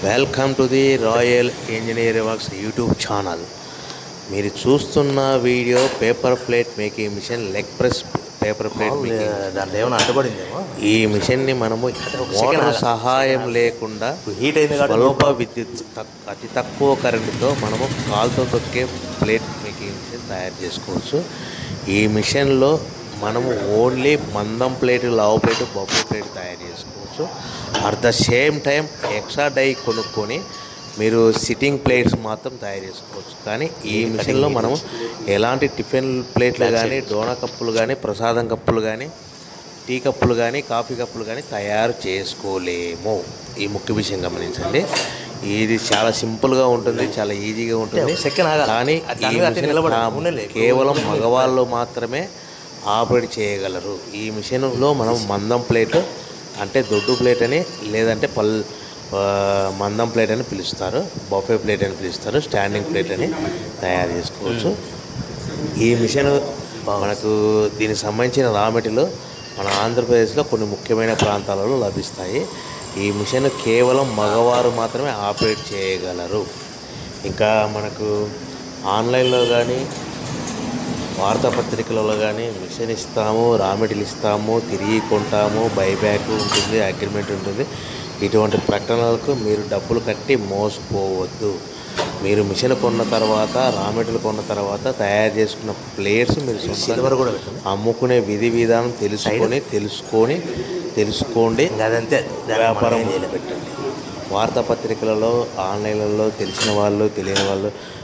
Welcome to the royal engineering works YouTube channel. మీరు చూస్తున్న video paper plate making machine, leg press paper plate making. దాంట్లో ఏమైనా అడ్డుపడిందేమో. ఈ మిషన్ని మనము మోటార్ సహాయం లేకుండా హీట్ అయింది స్వల్ప విద్యుత్ అతి తక్కువ కరెంటుతో మనము కాలుతో తొక్కే ప్లేట్ మేకింగ్ మిషన్ తయారు చేసుకోవచ్చు. ఈ మిషన్లో మనము ఓన్లీ మందం ప్లేట్, లావు ప్లేట్, బొబ్బు ప్లేట్ తయారు చేసుకోవచ్చు. At the same time extra die కొనుక్కొని మీరు సిట్టింగ్ ప్లేట్స్ మాత్రం తయారు చేసుకోవచ్చు. కానీ ఈ మిషన్లో మనము ఎలాంటి టిఫిన్ ప్లేట్లు కానీ, డోనా కప్పులు కానీ, ప్రసాదం కప్పులు కానీ, టీ కప్పులు కానీ, కాఫీ కప్పులు కానీ తయారు చేసుకోలేము. ఈ ముఖ్య విషయం గమనించండి. ఇది చాలా సింపుల్గా ఉంటుంది, చాలా ఈజీగా ఉంటుంది. కానీ ఈ మిషన్ కేవలం మగవాళ్ళు మాత్రమే ఆపరేట్ చేయగలరు. ఈ మిషన్లో మనం మందం ప్లేట్ అంటే దొడ్డు ప్లేట్ అని, లేదంటే మందం ప్లేట్ అని పిలుస్తారు, బఫే ప్లేట్ అని పిలుస్తారు, స్టాండింగ్ ప్లేట్ అని తయారు చేసుకోవచ్చు. ఈ మిషన్ మనకు దీనికి సంబంధించిన రా మెటీరియల్ మన ఆంధ్రప్రదేశ్లో కొన్ని ముఖ్యమైన ప్రాంతాలలో లభిస్తాయి. ఈ మిషన్ కేవలం మగవారు మాత్రమే ఆపరేట్ చేయగలరు. ఇంకా మనకు ఆన్లైన్లో కానీ, వార్తాపత్రికలలో కానీ మిషన్ ఇస్తాము, రా మెటీరియల్ ఇస్తాము, తిరిగి కొంటాము, బైబ్యాక్ ఉంటుంది, అగ్రిమెంట్ ఉంటుంది. ఇటువంటి ప్రకటనలకు మీరు డబ్బులు కట్టి మోసపోవద్దు. మీరు మిషన్ కొన్న తర్వాత, రా మెటీరియల్ కొన్న తర్వాత తయారు చేసుకున్న ప్లేట్స్ మీరు సిల్వర్ కూడా అమ్ముకునే విధి విధానం తెలుసుకోండి. అదంతే వ్యాపారం పెట్టండి. వార్తాపత్రికలలో, ఆన్లైన్లలో తెలిసిన వాళ్ళు, తెలియని వాళ్ళు